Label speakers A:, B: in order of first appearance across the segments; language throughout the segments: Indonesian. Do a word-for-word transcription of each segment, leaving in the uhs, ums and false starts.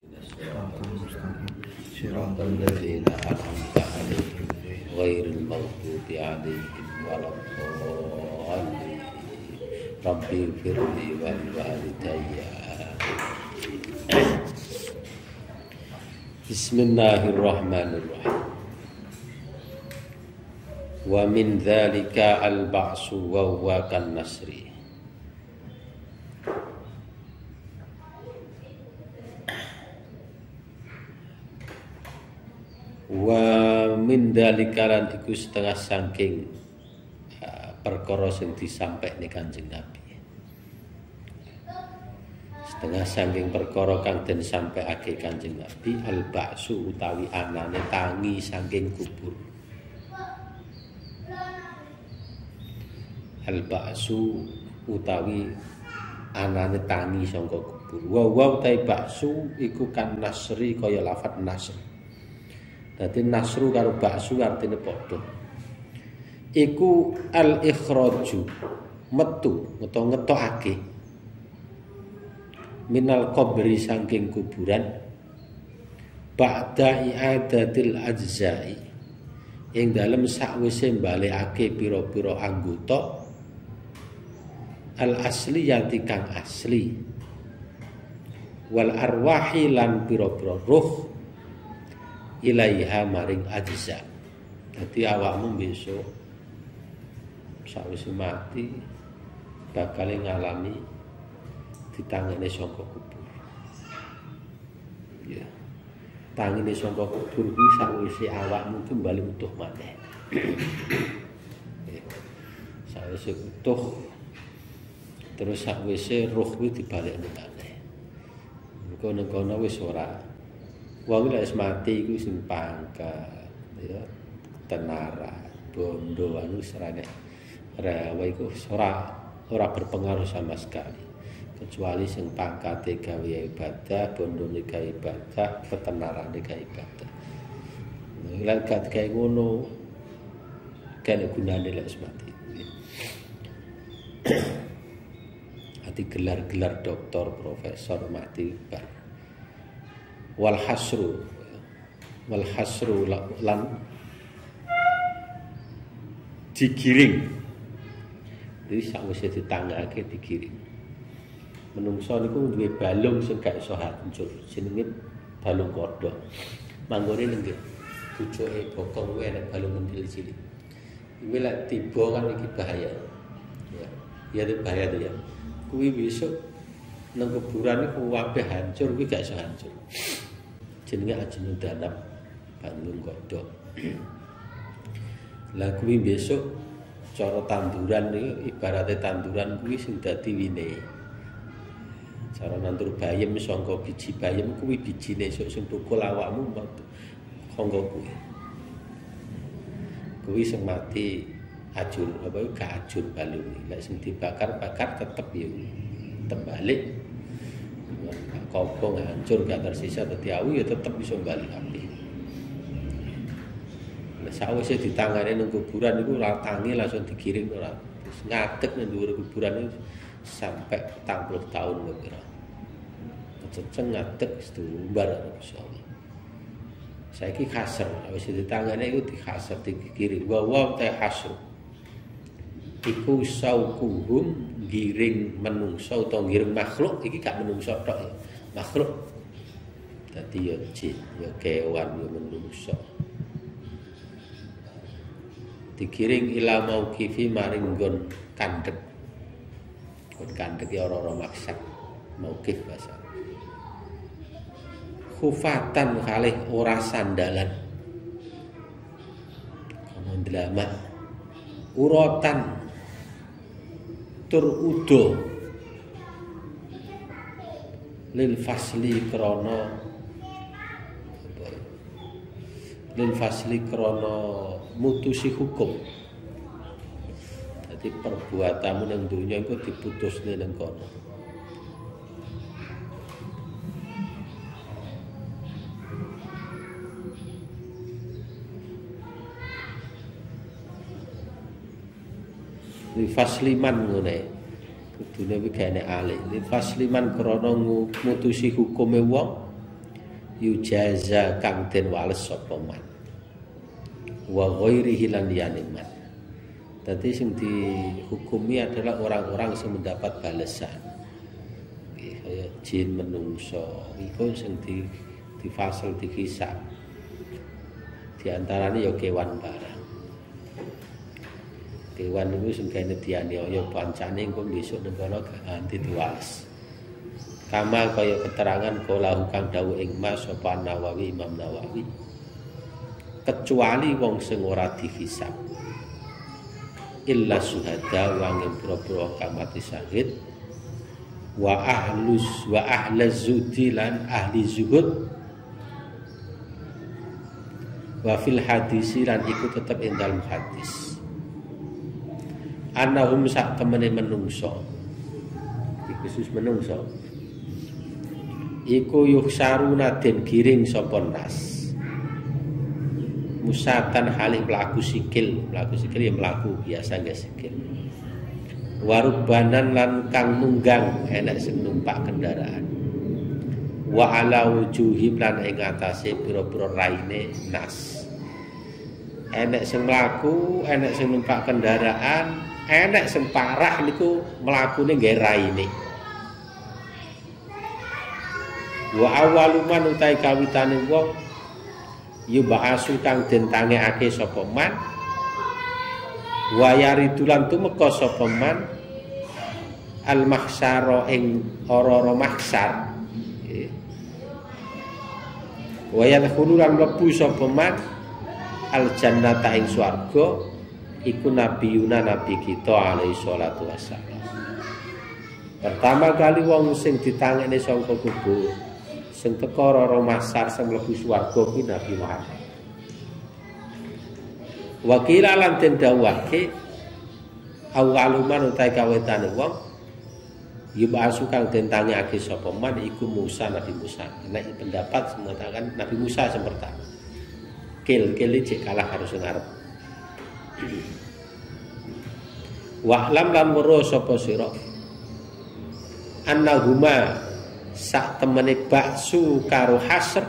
A: صراط الذين أنعمت عليهم غير المغضوب عليهم ولا الضالين رب اغفر لي ولوالدي Bismillahirrahmanirrahim. Wa min dzalika al-ba'su wa huwa kan nasri. Wa min dzalika lan iku setengah saking uh, perkara sing disampaikne Kanjeng Nabi. Setengah saking perkara kang den sampaikake Kanjeng Nabi al-ba'su utawi anane tangi saking kubur. Al-ba'su utawi anane tangi saka kubur. Wa wa utawi ba'su iku kan nasri kaya lafat nasr. Dadi nasru karo ba'su artine padha. Iku al-ikhraju metu utawa ngetokake minal qabri saking kuburan ba'da i'adatil ajza'i ing dalem sakwise balekake pira-pira anggota al asliyati kang asli wal arwahi lan pira-pira ruh ilaiha maring ajza. Dadi awakmu besok sakwise mati bakal ngalami ditangane saka kubur. Ya. Tangine saka kubur kuwi sakwise awakmu ki bali utuh maneh. Ya. Sakwise utuh terus sakwise roh kuwi dibalekne maneh. Engko nek kono wis ora. Wong lek wis mati iku sing pangkat, ya. Tenara, bondo anu serane. Rawa iku ora ora berpengaruh sama sekali. Kecuali sing pangkate gawe ibadah, bondone gawe ibadah, ketenarane gawe ibadah. Lan gak gawe ngono kene gunane lek mati. Ati gelar-gelar doktor, profesor mati bar. Wal hasru wal hasru lan digiring. Jadi sakwise ditangake digiring. Menungso niku duwe balung sing gak iso hancur, jenenge balung kodhok. Manggone ning pucuke bokong kuwi ana balung kecil cilik. Iki lek tiba kan iki bahaya. Ya, ya itu bahaya tuh ya. Kuwi besok nang kuburan iku kabeh hancur, kuwi gak iso hancur. Jenenge ajenu danap balung kodhok. Lah kuwi besok cara tanduran iki ibarate tanduran kuwi sing dadi wine. Cara nandur bayem sangka biji bayem kuwi bijine esuk sing tukul awakmu sangka kuwi. Kuwi sing mati ajur apa gak ajur balung. Lek sing dibakar-bakar tetep ya tebalik. Kopong hancur gak tersisa dadi awu ya tetep iso bali kabeh. Lah sawise ditangane nang kuburan iku ora tangi langsung digiring ora. Terus ngadeg nang dhuwur kuburan itu sampai empat puluh tahun kira. Ceceng ngadeg setumbar insyaallah. Saiki kasar wis ditangane iku dikasar dikiring. Wa wa ta hasr. Iku saukuhum giring menungso utawa giring makhluk iki gak menungso tok ya. Makhluk. Dadi ya jin, ya kewan, ya menungso. Digiring ila mauqifi maring nggon kandhek. Nggon kandhek ya ora-ora maksud. Mauqif bahasa. Khufatan kalih ora sandalan. Kono ndelamak. Urotan tur udo. Lil fasli krana lil fasli krana mutusi hukum. Dadi perbuatanmu nang donya iku diputusne nang kono. Li fasliman ngene. Kudune iki gane alih. Li fasliman krana mutusi hukume wong yujaza kang den wales sapa man wa ghairihi lan liyane man. Dadi sing dihukumi adalah orang-orang yang mendapat balasan. Kaya jin menungso iku sing di difasel dikisah. Di antarane ya kewan barang. Kewan itu sing kene dianiaya pancane engko besok nembono ganti diwales. Kama kaya keterangan kala kang dawuh ing Mas sapa Nawawi Imam Nawawi. Kecuali wong sing ora dihisab. Illa syuhada wa ngempro-pro kang mati syahid wa ahlus wa ahlaz zudi lan ahli zuhud wa fil hadisi lan iku tetep ing dalem hadis annahum sak temene menungso khusus menungso iku yuksaruna den giring sapa nas musatan halik melaku sikil melaku sikil ya melaku biasa nggak sikil warubanan lan kang nunggang enak sing numpak kendaraan wa ala wujuhim lan ing atase pira-pira raine nas enek sing mlaku enek sing numpak kendaraan enek sing parah niku mlakune nggae raine wa awaluman utai kawitane wong yuba'asu kang den tangekake sapa man wa yaridulan tumeka sapa man al mahsyara ing ora-ora mahsyar wa yadkhulu lan mlebu sapa man al jannata ing swarga iku nabiyuna nabi kita alaihi salatu wassalam. Pertama kali wong sing ditangekne saka kubur sing teko ora masar sing mlebu swarga kuwi Nabi Muhammad. Wakila lan den dawuhake awaluman utai kawetane wong yubasu kang den tangekake sapa man iku Musa Nabi Musa. Nek pendapat mengatakan Nabi Musa sing pertama. Kil-kil iki kalah harus ngarep. Wa lam lan weruh sapa sira annahuma sak temene baksu karo hasr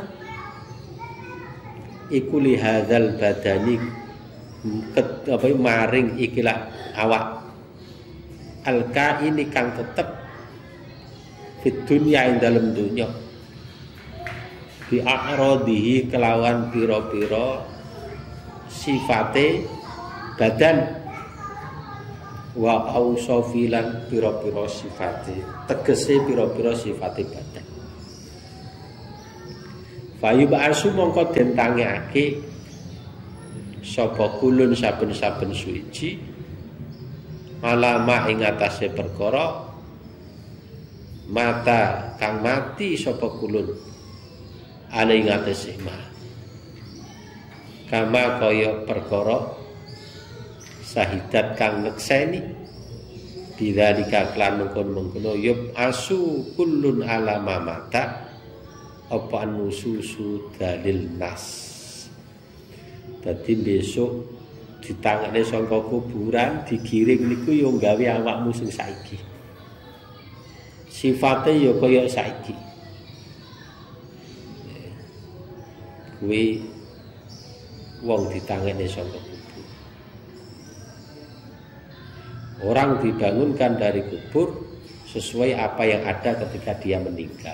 A: iku li hadzal badani apa maring ikilah awak alka ini kang tetep fit dunya ing dalem dunya bi a'radihi kelawan pira-pira sifate badan wa ausofilan pira-pira sifate tegese pira-pira sifate badan fayu ba'asu mongko den tangekake sapa kulun saben-saben suci alama ing atase perkara mata kang mati sapa kulun ale ing atase ma kama kaya perkara sahidat kang nekseni bidzalika klan mengkon-mengkono yub asu kullun alama mata apa nususu dalil nas. Dadi besok ditangane saka kuburan digiring niku yo gawe awakmu sing saiki sifate yo kaya saiki kuwi wong ditangane saka kubur. Orang dibangunkan dari kubur sesuai apa yang ada ketika dia meninggal.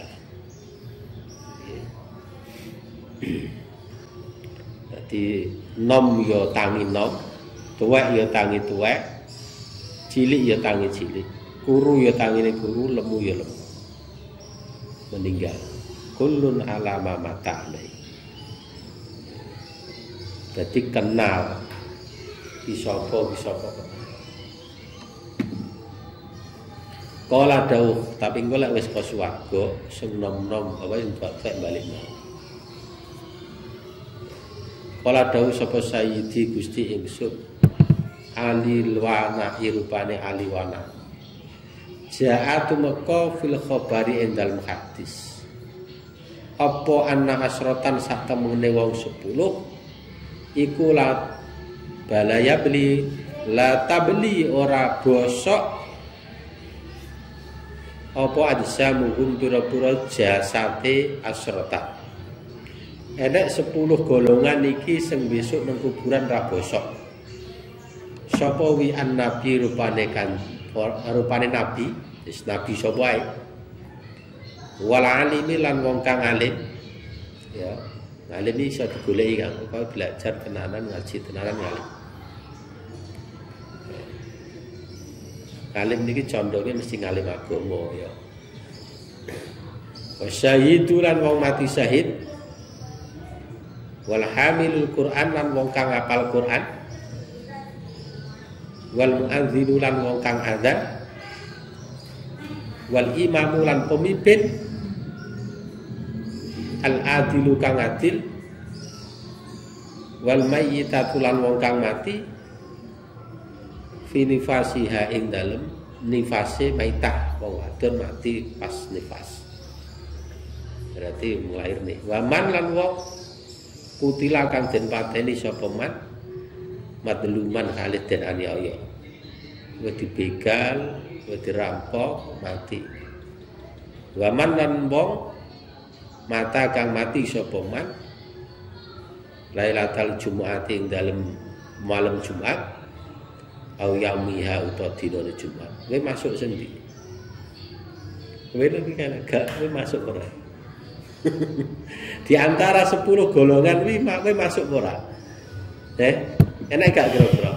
A: Jadi nom yo tangi nom, tuwek yo tangi tuwek, cilik yo tangi cilik, kuru yo tangine kuru, lemu yo lemu. Meninggal. Kullun alama mata alai. Jadi kenal bisopo bisopo. Kala dawuh tapi engko lek wis ka swarga sing nom-nom apa sing balik balik. Kala dawuh sapa Sayyidi Gusti ingsun Ali wana irupane Ali wana. Ja'atu maka fil khabari endal hadis. Apa anna asrotan sak temene wong sepuluh iku la balaya beli la tabli ora bosok apa ajsa muhum pura-pura jasate asrota enek sepuluh golongan iki sing besok nang kuburan ra bosok. Sapa wi an nabi rupane kan rupane nabi, wis nabi sapa ae. Wal alimi lan wong kang alim. Ya, alim iki iso digoleki Kang, kok belajar tenanan ngaji tenanan alim. Alim niki condonge mesti ngalim agama ya. Wasyahidu lan wong mati syahid. Wal hamilul Quran lan wong kang hafal Quran. Wal muadzinu lan wong kang adzan. Wal imamu lan pemimpin. Al adilu kang adil. Wal mayyitatu lan wong kang mati. Fi nifasiha ing dalem nifase maitah wong wadon mati pas nifas. Berarti mulai nih. Waman lan wong kutila kang den pateni sapa man madluman khalid den aniaya. Wis dibegal, wis dirampok, mati. Waman lan wong mata kang mati sapa man Lailatul Jumat ing dalem malam Jumat au yaumiha utawa dina Jumat. Kowe masuk sendi? Kowe lagi kan gak kowe masuk ora? Di antara sepuluh golongan kuwi kowe masuk ora? Eh, enak gak kira-kira?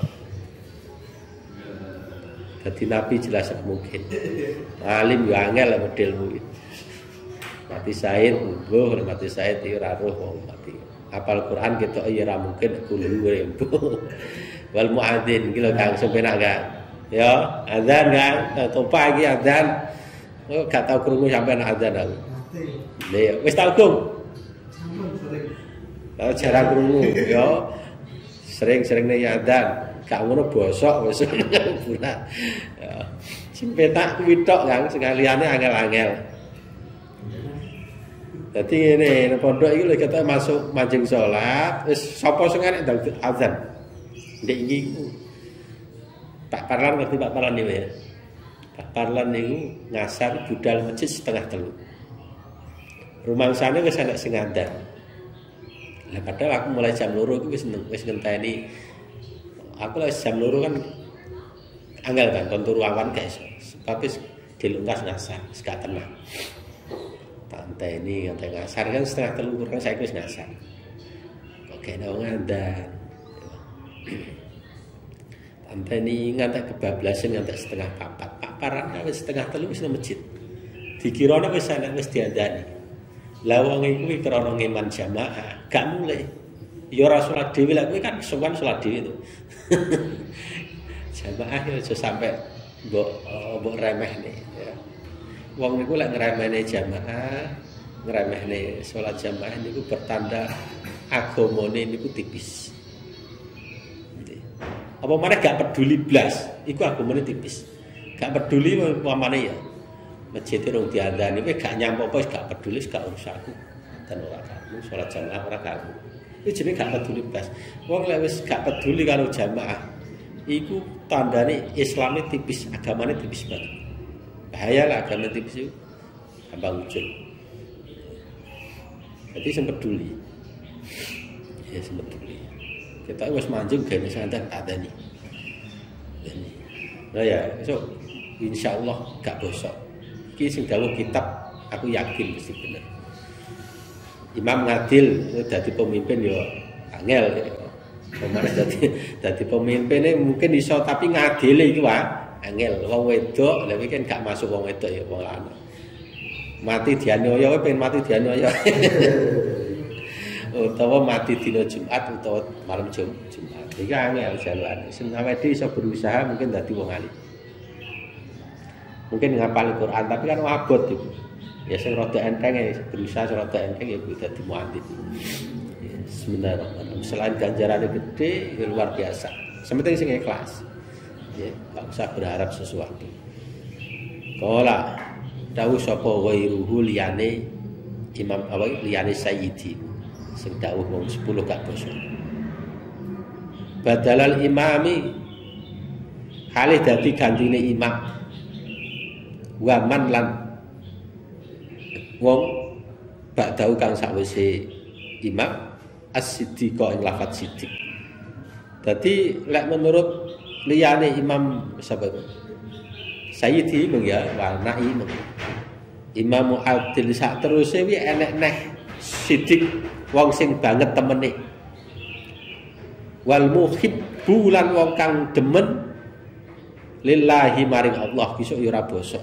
A: Dadi nabi jelas mungkin. Alim yo angel modelmu iki. Mati Said, mbuh mati Said iki ora roh wong mati. Apal Quran ketok ya ora mungkin kulo mbuh. Wal muadzin iki lho Kang sepenak gak? Ya, azan kan, topa iki azan. Oh, gak tau krungu sampean azan aku. Lha wis tau Gung? Sampun sering. Lah jarang krungu, ya. Sering-sering nek azan, gak ngono bosok wis bulan. Ya. Sing petak kuwi tok Kang, sing liyane angel-angel. Dadi ngene, nek pondok iki lho kita masuk manjing salat, wis sapa sing enek ndang azan. Ndek iki Pak Parlan ngerti Pak Parlan niku ya. Pak Parlan niku ngasar budal masjid setengah telu. Rumangsane wis ana sing ngandan. Lah padahal aku mulai jam loro iku wis wis ngenteni. Aku lek jam loro kan angel kan kon turu awan guys. Sebab wis dilungkas ngasar, wis gak tenang. Tanteni nganti ngasar kan setengah telu kurang saiki wis ngasar. Kok kene wong ngandan. Anteni ngantek kebablasan ngantek setengah papat. Pak Paran wis setengah telu wis nang masjid. Dikirane wis ana wis diandani. Lah wong iku iki krana ngeman jamaah, gak mulai. Ya ora salat dhewe lah kuwi kan sowan salat dhewe to. Jamaah ya aja sampe mbok mbok remehne ya. Wong niku lek ngremehne jamaah, ngremehne salat jamaah niku pertanda agamane niku tipis. Apa mana gak peduli blas, iku agamane tipis. Gak peduli umpamane ya. Masjid rong diandani kowe gak nyampe apa gak peduli gak urusanku. Dan ora kamu salat jamaah ora kamu. Iku jenenge gak peduli blas. Wong lek wis gak peduli karo jamaah, iku tandane Islame tipis, agamane tipis banget. Bahaya lah agama tipis itu. Gampang ucul. Jadi sing peduli. Ya sing peduli. Kita wis manjing gene santen adani. Nah ya, so insyaallah gak bosok. Iki sing dawuh kitab aku yakin mesti bener. Imam ngadil dadi pemimpin yo angel ya. Pemane dadi dadi pemimpine mungkin iso tapi ngadile iki wae angel. Wong wedok lha iki kan gak masuk wong wedok ya wong lanang. Mati dianiaya kowe pengen mati dianiaya. Utawa mati dina Jumat utawa malam Jum Jumat. Iki angel jalan. Sing awake iso berusaha mungkin dadi wong alim. Mungkin ngapal Quran tapi kan abot itu. Ya sing rada enteng ya berusaha rada enteng ya kuwi dadi muadzin. Ya, bismillahirrahmanirrahim. Selain ganjarannya gede, ya luar biasa. Sementing sing ikhlas. Ya, enggak usah berharap sesuatu. Qala dawuh sapa ghairuhu liyane Imam apa liyane Sayyidi. Sing dawuh wong sepuluh gak basa. Badalal imami halih dadi gantine imam. Wa man lan wong ba'dau kang sakwise Imam As-Siddiq ing lafadz Siddiq. Dadi lek menurut liyane Imam sapa Sayyidi mung ya warnai mung Imam Adil sak teruse wi enek neh Siddiq wong sing banget temene. Wal muhibbu lan wong kang demen lillahi maring Allah besok ya ora bosok.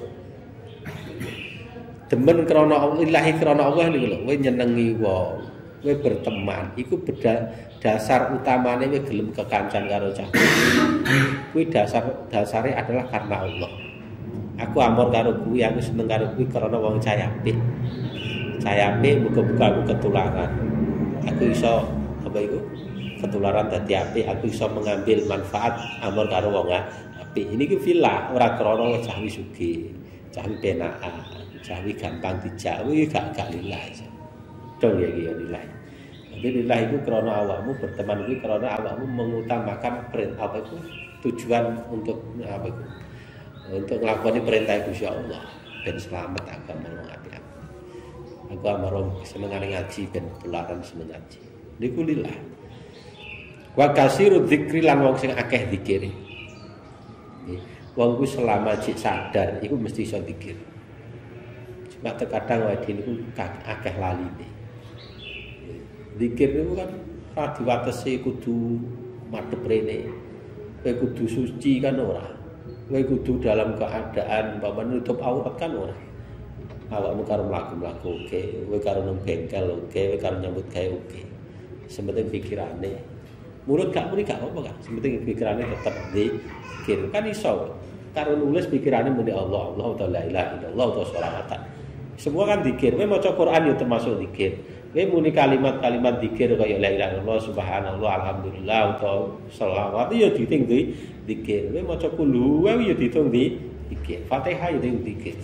A: Demen krana Allah, lillahi krana Allah niku lho, kowe nyenengi wong, kowe berteman, iku beda, dasar utamane kowe gelem kekancan karo cah. Kuwi dasar dasare adalah karena Allah. Aku amor karo kuwi, aku seneng karo kuwi karena wong cah apik. Cah apik muga-muga aku ketularan. Aku iso apa iku? Ketularan dadi apik, aku iso mengambil manfaat amor karo wong apik. Ini ki villa, ora krana cah wis sugih, cah penakan. Cawi gampang dijawi gak gak lilai. Dong ya iki lilai. Jadi lilai itu karena awakmu berteman kuwi karena awakmu mengutamakan perintah apa itu tujuan untuk apa itu? Untuk nglakoni perintah Gusti Allah ben selamat agama wong apik. Aku amarung senengane ngaji ben pelaran seneng ngaji. Niku lilai. Wa kasiru dzikri lan wong sing akeh dzikire. Wong ku selama cik sadar iku mesti iso dzikir. Cuma terkadang wae niku akeh laline. Zikir niku kan ora diwatesi kudu madhep rene. Kowe kudu suci kan ora. Kowe kudu dalam keadaan umpama nutup aurat kan ora. Awakmu karo mlaku-mlaku oke, kowe karo nang bengkel oke, kowe karo nyambut gawe oke. Sementing pikirane. Mulut gak muni gak apa kan. Sementing pikirane tetep zikir. Kan iso. Karo nulis pikirane muni Allah, Allah ta la ilaha illallah ta sholawatan. Semua kan zikir. Kowe maca Quran ya termasuk zikir. Kowe muni kalimat-kalimat zikir kaya la ilaha illallah, subhanallah, alhamdulillah atau sholawat ya diting di zikir. Kowe maca kulu wae ya ditung di zikir. Fatihah ya diting zikir.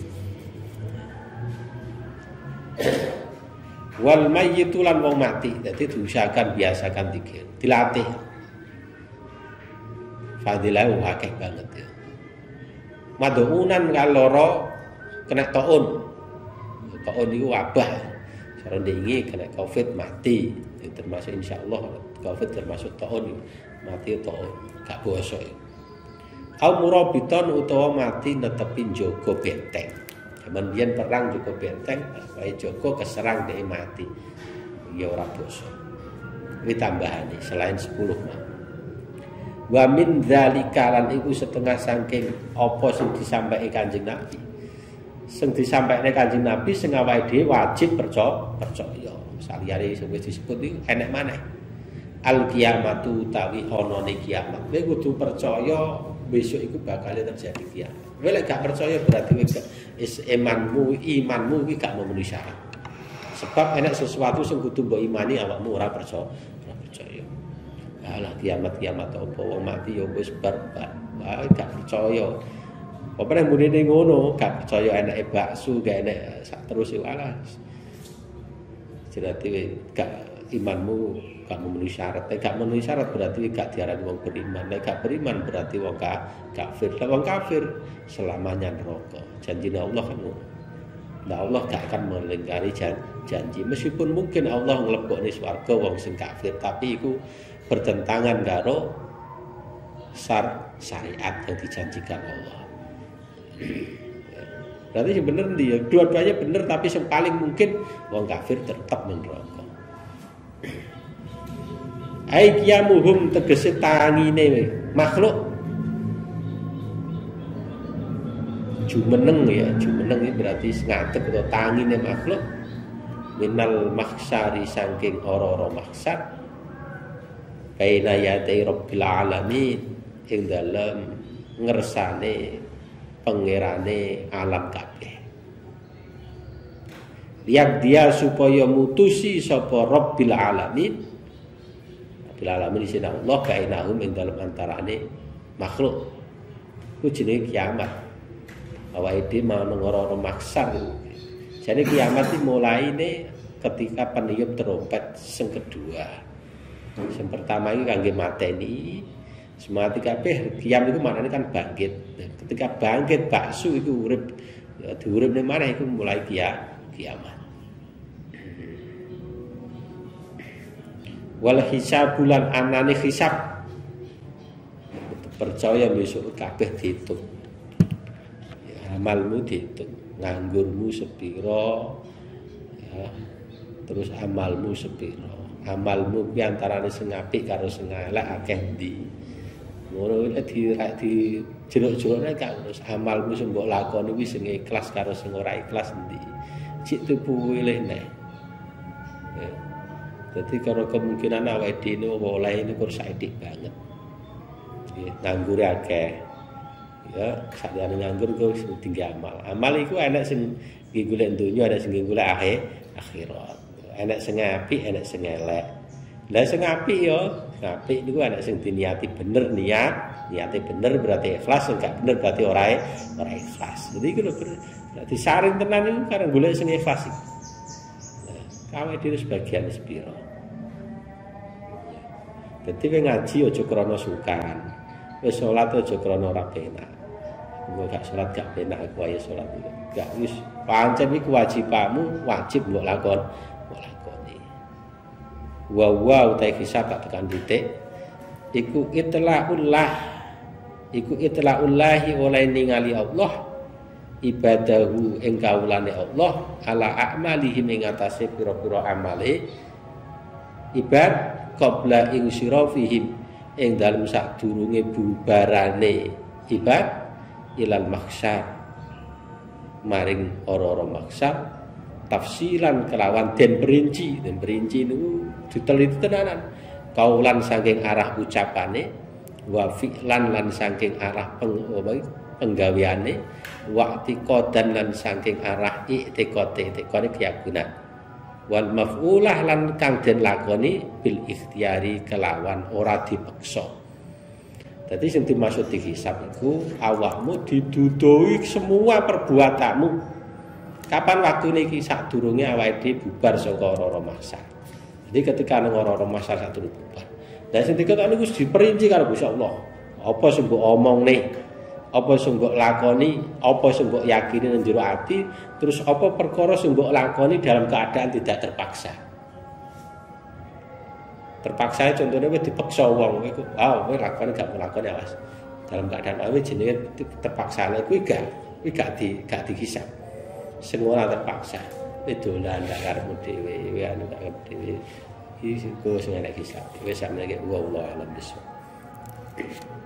A: Wal mayyitu lan wong mati. Dadi diusahakan biasakan zikir. Dilatih. Fadilah akeh banget ya. Maduunan kaloro kena taun. Taun itu wabah, sekarang diingi kena covid mati, termasuk insya Allah covid termasuk taun mati taun, gak bosok. Kau murabiton utawa mati netepin jogo benteng. Zaman biyen perang jogo benteng, supaya jogo keserang dia mati, ya ora bosok. Ini tambahan nih, selain sepuluh mah. Wa min dzalika lan iku setengah saking apa sing disampaikan Kanjeng Nabi. Sing disampaikan Kanjeng Nabi sing awake dhewe wajib percaya, percaya. Saliyane sing wis disebut iki enek maneh. Al kiamatu utawi anane kiamat. Kowe kudu percaya besok iku bakal terjadi kiamat. Kowe lek gak percaya berarti wis imanmu, imanmu iki gak memenuhi syarat. Sebab enek sesuatu sing kudu mbok imani awakmu ora percaya, ora percaya. Alah kiamat-kiamat apa wong mati ya wis barbar. Wah gak percaya. Apa nang mune ngono, gak percaya enake bakso, gak enek sak terus alah. Jadi gak imanmu gak memenuhi syarat. Nek gak memenuhi syarat berarti gak diarani wong beriman. Nek gak beriman berarti wong kafir. Lah wong kafir selamanya neraka. Janjine Allah kan ngono. Nah Allah gak akan melingkari janji. Meskipun mungkin Allah nglebokne swarga wong sing kafir, tapi iku bertentangan karo syar syariat yang dijanjikan Allah. Berarti yang bener dia, dua-duanya bener tapi yang paling mungkin wong kafir tetap neraka. Ai kiamuhum tegese tangine makhluk jumeneng ya, jumeneng ini berarti ngadeg atau tangine makhluk minal maksari saking ora-ora maksar baina yadai rabbil alamin ing dalem ngersane pangerane alam kabeh. Lihat dia supaya mutusi sapa rabbil alamin. Rabbil alamin sing Allah kainahum ing dalem antarane makhluk. Ku jenenge kiamat. Awake dhewe mau ora-ora maksar. Jadi kiamat iki mulaine ketika peniup trompet sing kedua. Yang pertama iki kangge mateni. Semati kabeh kiam itu maknane kan bangkit. Ketika bangkit baksu itu urip diuripne maneh iku mulai kia, kiamat. Wal hisab bulan anane hisab. Percaya besok kabeh diitung. Ya, amalmu diitung, nganggurmu sepiro, ya, terus amalmu sepiro. Amalmu ki antarane sing apik karo sing elek akeh ndi. Ngono iki di di jeruk-jerukne gak terus amalmu sing mbok lakoni kuwi sing ikhlas karo sing ora ikhlas ndi. Cik tuku wilih nek. Ya. Dadi karo kemungkinan awake dhewe oleh ini kur saithik banget. Nganggur akeh ya sakjane nganggur ku tinggi amal. Amal iku enek sing nggih golek donya, enek sing golek akhir akhirat. Enek sing apik, enek sing elek. Lah sing apik ya, apik niku enek sing diniati bener niat, niate bener berarti ikhlas, enggak bener berarti ora ora ikhlas. Jadi iku lho berarti saring tenan niku kareng golek sing ikhlas iki. Nah, kawe dhewe sebagian sepiro. Dadi kowe ngaji aja krana sukan. Wis salat aja krana ora penak. Engko gak salat gak penak aku ayo salat iki. Gak wis pancen iki kewajibanmu, wajib mbok lakon, mbok lakoni. Wa wa utai hisab tak tekan titik. Iku itla'ullah. Iku itla'ullahi oleh ningali Allah ibadahu ing kawulane Allah ala a'malihim ing atase pira-pira amale ibad qabla insirafihim ing dalem sadurunge bubarane ibad ilal mahsyar maring ora-ora mahsyar tafsilan kelawan den perinci den perinci niku diteliti tenanan kaulan saking arah ucapane wa fi'lan lan saking arah peng, penggaweane wa tiqadan lan saking arah i'tiqate i'tiqate keyakinan wal maf'ulah lan kang den lakoni bil ikhtiyari kelawan ora dipeksa. Dadi sing dimaksud dihisab iku awakmu diduduhi semua perbuatanmu. Kapan waktune iki sadurunge awake dhewe bubar saka ora-ora mahsyar. Jadi ketika nang ora-ora mahsyar sadurunge bubar. Lah sing diketokne iku diperinci karo Gusti Allah. Apa sing mbok omongne? Apa sing mbok lakoni, apa sing mbok yakini nang jero ati, terus apa perkara sing mbok lakoni dalam keadaan tidak terpaksa. Terpaksa contohnya wis dipaksa wong iku, ah kowe lakoni gak lakoni awas. Dalam keadaan awe jenenge terpaksane kuwi gak, kuwi gak di gak dihisab. Sing ora terpaksa, kuwi dolan gak karepmu dhewe, kuwi anu gak karepmu dhewe. Iki sing sing enek hisab. Wis sampe nek wa Allah alam bisawab.